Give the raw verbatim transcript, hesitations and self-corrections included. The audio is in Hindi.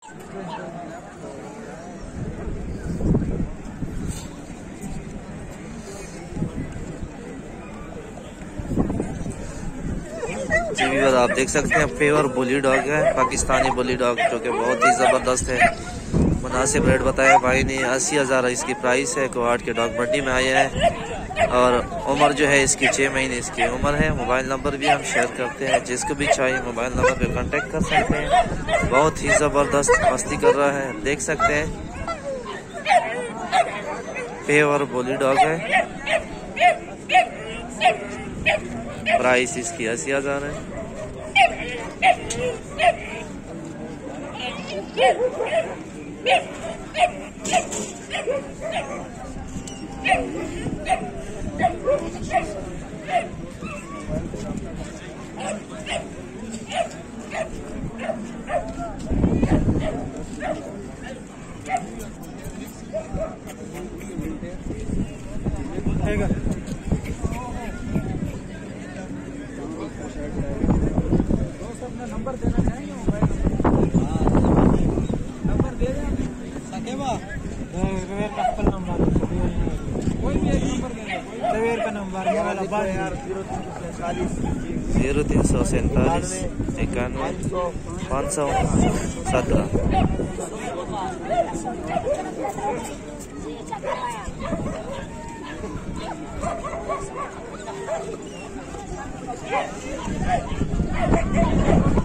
टीवी पर आप देख सकते हैं फेवर बुली डॉग है, पाकिस्तानी बुली डॉग, जो कि बहुत ही ज़बरदस्त है। मुनासिब रेट बताया भाई ने, अस्सी हज़ार इसकी प्राइस है। कोहाट के डॉग मंडी में आया है और उम्र जो है इसकी छः महीने इसकी उम्र है। मोबाइल नंबर भी हम शेयर करते हैं, जिसको भी चाहिए मोबाइल नंबर पे कांटेक्ट कर सकते हैं। बहुत ही ज़बरदस्त मस्ती कर रहा है, देख सकते हैं। फेवर बुली डॉग है, प्राइस इसकी अस्सी हजार है। नंबर देना चाहेंगे, मोबाइल नंबर दे दें सकेबा नंबर, कोई भी एक नंबर दे का नंबर जीरो तीन सौ सैंतालीस इक्यानवे पाँच सौ सत्रह।